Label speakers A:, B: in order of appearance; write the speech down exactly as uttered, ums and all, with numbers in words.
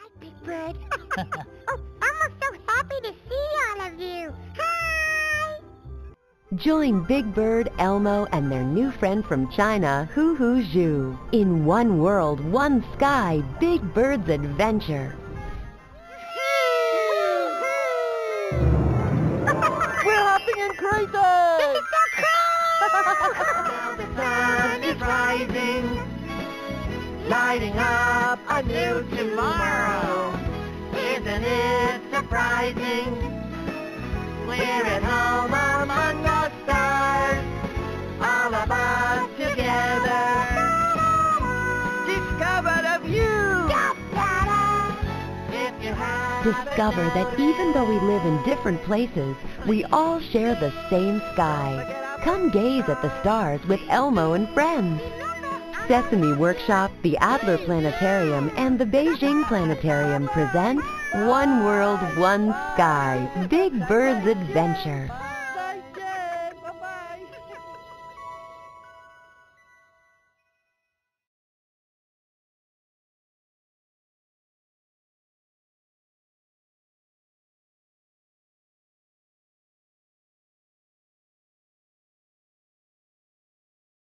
A: Big Bird. Oh, Elmo's so happy to see all of you. Hi!
B: Join Big Bird, Elmo, and their new friend from China, Hu Hu Zhu, in One World, One Sky, Big Bird's Adventure.
C: We're hopping and crazy!
A: This is so cool!
C: Now the sun is rising, lighting up a new tomorrow. Isn't it surprising? We're at home among the stars, all of us together. Discover the view! If you have
B: Discover that even though we live in different places, we all share the same sky. Come gaze at the stars with Elmo and friends. Sesame Workshop, the Adler Planetarium, and the Beijing Planetarium present One World, One Sky, Big Bird's Adventure.